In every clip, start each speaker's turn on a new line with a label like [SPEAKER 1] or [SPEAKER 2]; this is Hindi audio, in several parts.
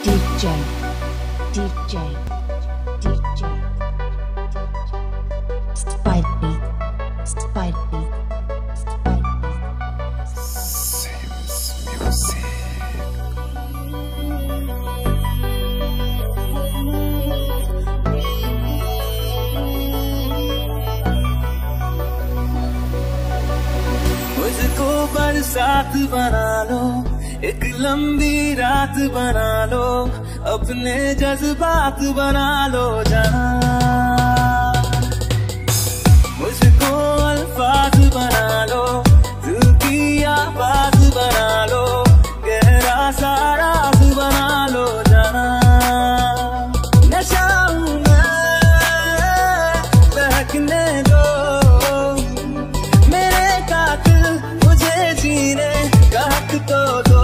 [SPEAKER 1] DJ, DJ, DJ, Spike beat, Spike beat, Spike beat.
[SPEAKER 2] Sims Music.
[SPEAKER 3] मुझको बरसात बना लो, एक लंबी रात बना लो, अपने जज्बात बना लो जाना। मुझको अल्फाज बना लो, दिल की आवाज बना लो, गहरा सा राज बना लो जाना। नशा हूं मैं, बहकने दो मेरे कातिल, मुझे जीने का हक तो दो।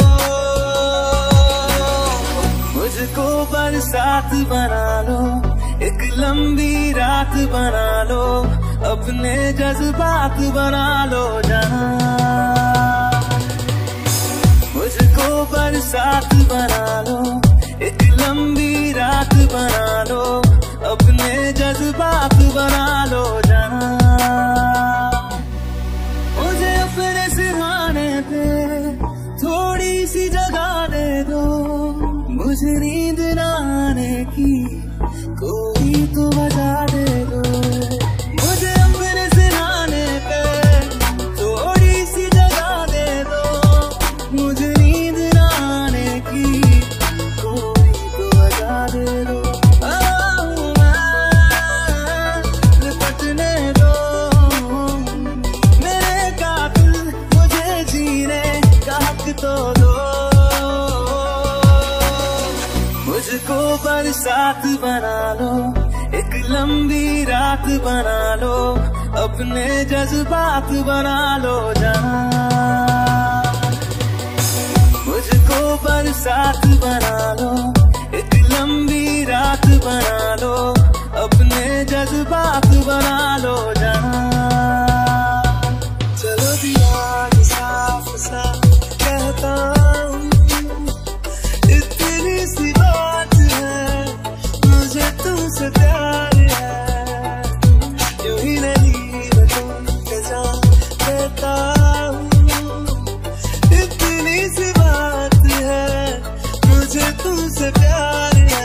[SPEAKER 3] मुझको बरसात बना लो, एक लंबी रात बना लो, अपने जज्बात बना लो जाना। मुझको बरसात बना लो, एक लंबी रात बना लो, अपने जज्बात बना लो जाना। मुझे अपने सिरहाने पे थोड़ी सी जगह दे दो, मुझे नींद न आने की कोई तो वजह दे दो। मुझे अपने सिरहाने पे थोड़ी सी जगह दे दो, मुझे नींद न आने की कोई तो वजह दे दो। लिपटने दो मेरे कातिल, मुझे जीने का हक तो दो। मुझको बरसात बना लो, एक लंबी रात बना लो, अपने जज्बात बना लो जाना। मुझको बरसात बना लो, एक लंबी रात बना लो, अपने जज्बात बना लो जाना। चलो दिया साफ साफ कहता हूँ, इतनी सी बात है, मुझे तुमसे प्यार है। यूं ही नहीं मैं तुमसे जान देता हूँ, इतनी सी बात है, मुझे तुमसे प्यार है।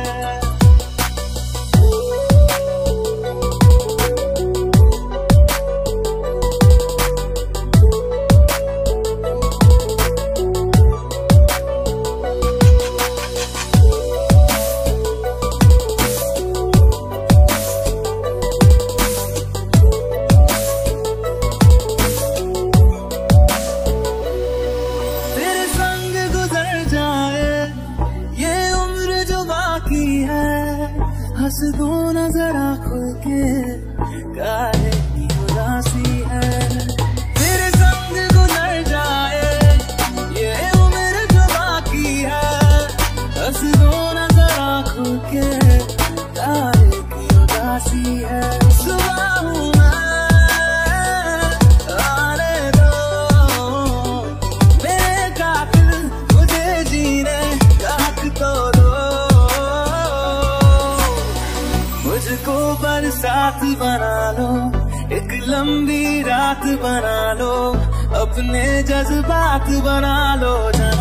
[SPEAKER 3] तेरे संग गुजर जाए ये उम्र जो बाकी है, हंस दो न जरा खुल के, काहे की उदासी है। तेरे संग गुजर जाए ये उम्र जो बाकी है, हंस दो न जरा खुल के, काहे की उदासी है। सुबह हूँ मैं, आने दो मेरे कातिल, मुझे जीने का हक तो दो। मुझको बरसात बना लो, एक लंबी रात बना लो, अपने जज्बात बना लो जाना।